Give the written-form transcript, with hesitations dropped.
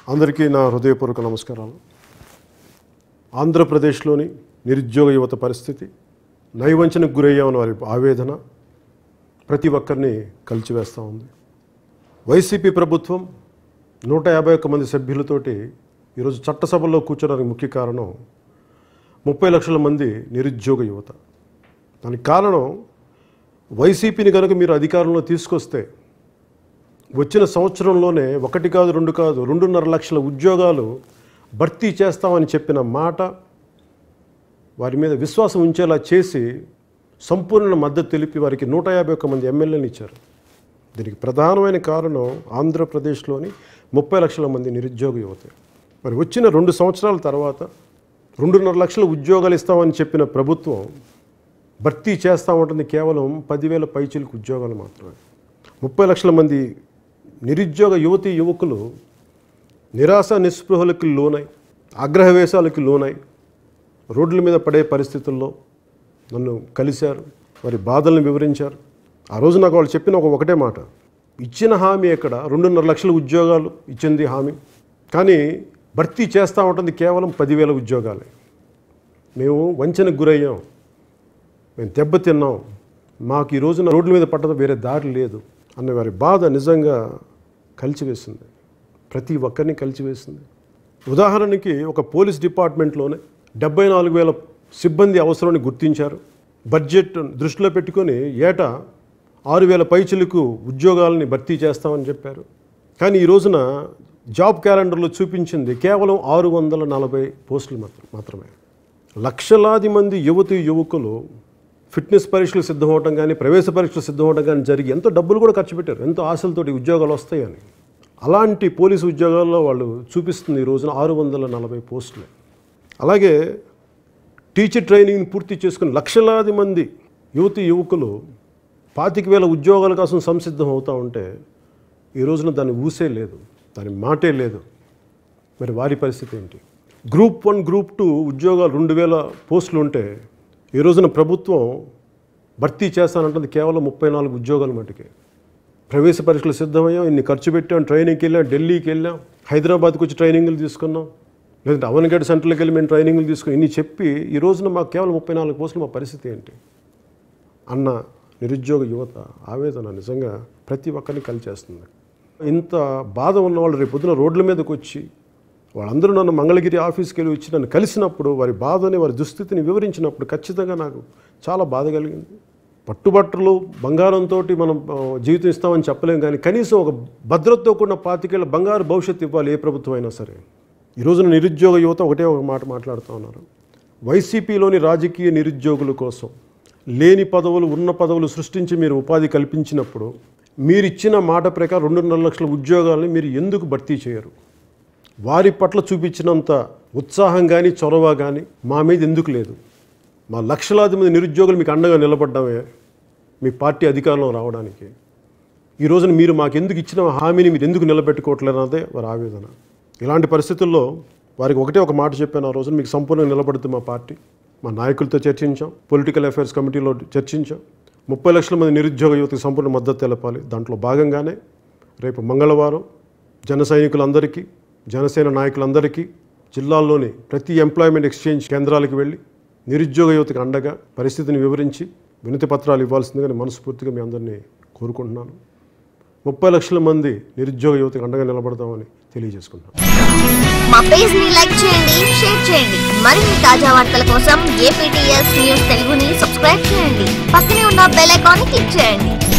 అందరికీ నా హృదయపూర్వక నమస్కారాలు. ఆంధ్రప్రదేశ్లోని నిరుద్యోగ యువత పరిస్థితి, నైవంచనకు గురయ్యామని వారి ఆవేదన ప్రతి ఒక్కరిని కలిచివేస్తూ ఉంది. వైసీపీ ప్రభుత్వం 151 మంది సభ్యులతోటి ఈరోజు చట్టసభల్లో కూర్చోడానికి ముఖ్య కారణం 30 లక్షల మంది నిరుద్యోగ యువత. దానికి కారణం వైసీపీని కనుక మీరు అధికారంలో తీసుకొస్తే వచ్చిన సంవత్సరంలోనే 1 కాదు 2 కాదు 2.5 లక్షల ఉద్యోగాలు భర్తీ చేస్తామని చెప్పిన మాట వారి మీద విశ్వాసం ఉంచేలా చేసి సంపూర్ణ మద్దతు తెలిపి వారికి 151 మంది ఎమ్మెల్యేలు ఇచ్చారు. దీనికి ప్రధానమైన కారణం ఆంధ్రప్రదేశ్లోని 30 లక్షల మంది నిరుద్యోగ యువత. మరి వచ్చిన 2 సంవత్సరాల తర్వాత 2.5 లక్షల ఉద్యోగాలు ఇస్తామని చెప్పిన ప్రభుత్వం భర్తీ చేస్తామంటుంది కేవలం 10,000 పైచిలకు ఉద్యోగాలు మాత్రమే. 30 లక్షల మంది నిరుద్యోగ యువతీ యువకులు నిరాశ నిస్పృహలకు లోనై, ఆగ్రహవేశాలకు లోనై రోడ్ల మీద పడే పరిస్థితుల్లో నన్ను కలిశారు, వారి బాధలను వివరించారు. ఆ రోజు నాకు వాళ్ళు చెప్పిన ఒకటే మాట, ఇచ్చిన హామీ ఎక్కడ, 2.5 లక్షల ఉద్యోగాలు ఇచ్చింది హామీ, కానీ భర్తీ చేస్తూ ఉంటుంది కేవలం 10,000 ఉద్యోగాలే. మేము వంచనకు గురయ్యాం, మేము దెబ్బతిన్నాం, మాకు ఈ రోజున రోడ్ల మీద పట్టడం వేరే దారి లేదు అన్న వారి బాధ నిజంగా కలిచివేసింది, ప్రతి ఒక్కరిని కలిచివేసింది. ఉదాహరణకి ఒక పోలీస్ డిపార్ట్మెంట్లోనే 74,000 సిబ్బంది అవసరాన్ని గుర్తించారు. బడ్జెట్ దృష్టిలో పెట్టుకొని ఏటా 6,000 పైచిలకు ఉద్యోగాలని భర్తీ చేస్తామని చెప్పారు. కానీ ఈ రోజున జాబ్ క్యాలెండర్లో చూపించింది కేవలం 640 పోస్టులు మాత్రమే. లక్షలాది మంది యువతీ యువకులు ఫిట్నెస్ పరీక్షలు సిద్ధమవటం కానీ, ప్రవేశ పరీక్షలు సిద్ధమవటం కానీ జరిగి ఎంతో డబ్బులు కూడా ఖర్చు పెట్టారు, ఎంతో ఆశలతోటి ఉద్యోగాలు వస్తాయని. అలాంటి పోలీసు ఉద్యోగాల్లో వాళ్ళు చూపిస్తుంది ఈ రోజున 640 పోస్టులు. అలాగే టీచర్ ట్రైనింగ్ని పూర్తి చేసుకుని లక్షలాది మంది యువతీ యువకులు 25,000 ఉద్యోగాల కోసం సంసిద్ధం అవుతూ ఉంటే ఈ రోజున దాని ఊసే లేదు, దాని మాటే లేదు. మరి వారి పరిస్థితి ఏంటి? గ్రూప్ 1 గ్రూప్ 2 ఉద్యోగాలు 2,000 పోస్టులు ఉంటే ఈ రోజున ప్రభుత్వం భర్తీ చేస్తానంటుంది కేవలం 34 ఉద్యోగాలు మటుకే. ప్రవేశ పరీక్షలు సిద్ధమయ్యాం, ఇన్ని ఖర్చు పెట్టాం, ట్రైనింగ్కి వెళ్ళాం, ఢిల్లీకి వెళ్ళాం, హైదరాబాద్కి వచ్చి ట్రైనింగ్లు తీసుకున్నాం, లేదంటే అవనగడ్డ సెంటర్కి వెళ్ళి మేము ట్రైనింగ్లు తీసుకుని ఇన్ని చెప్పి ఈ రోజున మాకు కేవలం 34 పోస్టులు, మా పరిస్థితి ఏంటి అన్న నిరుద్యోగ యువత ఆవేదన నిజంగా ప్రతి ఒక్కరిని కలిచేస్తుంది. ఇంత బాధ ఉన్న వాళ్ళు రేపు పొద్దున రోడ్ల మీదకి వచ్చి వాళ్ళందరూ నన్ను మంగళగిరి ఆఫీస్కి వెళ్ళి వచ్చి నన్ను కలిసినప్పుడు వారి బాధని, వారి దుస్థితిని వివరించినప్పుడు ఖచ్చితంగా నాకు చాలా బాధ కలిగింది. పట్టుబట్టలు బంగారంతో మనం జీవితం ఇస్తామని చెప్పలేం, కానీ కనీసం ఒక భద్రతతో కూడిన 25 ఏళ్ల బంగారు భవిష్యత్తు ఇవ్వాలి ఏ ప్రభుత్వం అయినా సరే. ఈ రోజున నిరుద్యోగ యువత ఒకటే ఒక మాట మాట్లాడుతూ ఉన్నారు. వైసీపీలోని రాజకీయ నిరుద్యోగుల కోసం లేని పదవులు, ఉన్న పదవులు సృష్టించి మీరు ఉపాధి కల్పించినప్పుడు మీరిచ్చిన మాట ప్రకారం 2.5 లక్షల ఉద్యోగాలని మీరు ఎందుకు భర్తీ చేయరు? వారి పట్ల చూపించినంత ఉత్సాహం కానీ, చొరవ కానీ మా మీద ఎందుకు లేదు? మా లక్షలాది మంది నిరుద్యోగులు మీకు అండగా నిలబడ్డామే మీ పార్టీ అధికారంలో రావడానికి. ఈ రోజున మీరు మాకు ఎందుకు ఇచ్చిన హామీని మీరు ఎందుకు నిలబెట్టుకోవట్లేదు అన్నదే వారి ఆవేదన. ఇలాంటి పరిస్థితుల్లో వారికి ఒక మాట చెప్పాను ఆ రోజున, మీకు సంపూర్ణంగా నిలబడుతుంది మా పార్టీ. మా నాయకులతో చర్చించాం, పొలిటికల్ అఫైర్స్ కమిటీలో చర్చించాం. 30 లక్షల మంది నిరుద్యోగ యువతకి సంపూర్ణ మద్దతు తెలపాలి. దాంట్లో భాగంగానే రేపు మంగళవారం జన సైనికులందరికీ, జనసేన నాయకులందరికీ జిల్లాల్లోని ప్రతి ఎంప్లాయ్మెంట్ ఎక్స్చేంజ్ కేంద్రాలకు వెళ్ళి నిరుద్యోగ యువతకు అండగా పరిస్థితిని వివరించి వినతి పత్రాలు ఇవ్వాల్సిందిగా మనస్ఫూర్తిగా మీ అందరినీ కోరుకుంటున్నాను. 30 లక్షల మంది నిరుద్యోగ యువతకు అండగా నిలబడతామని తెలియజేసుకుంటున్నాను. మా పేజ్ ని లైక్ చేయండి, షేర్ చేయండి. మరిన్ని తాజా వార్తల కోసం APTS న్యూస్ తెలుగుని సబ్స్క్రైబ్ చేయండి. పక్కనే ఉన్న బెల్ ఐకాన్ ని క్లిక్ చేయండి.